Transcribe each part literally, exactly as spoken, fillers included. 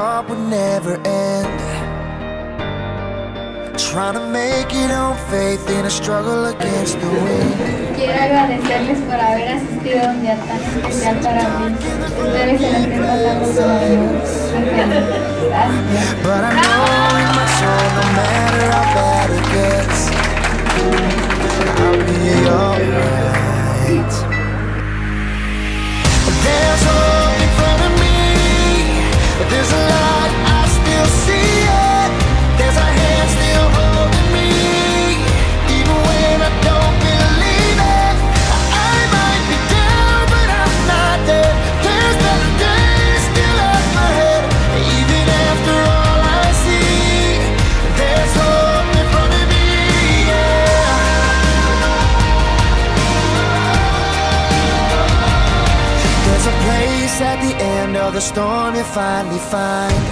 thought would never end. Trying to make it on faith in a struggle against the wind. Quiero agradecerles por haber asistido a un día tan especial para mí. Espero que la estén pasando como Gracias. But I know in my soul, no matter how bad it gets, I'll be alright. There's hope in front of me. There's a light, I still see it. There's a hand still holding me, even when I don't believe it. I might be down, but I'm not dead. There's better days still up ahead. Even after all I see, there's hope in front of me, yeah. There's a place at the end of the storm you finally find,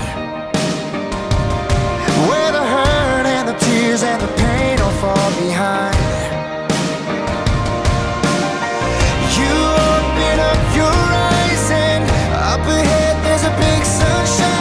where the hurt and the tears and the pain all fall behind. You open up your eyes and up ahead there's a big sunshine.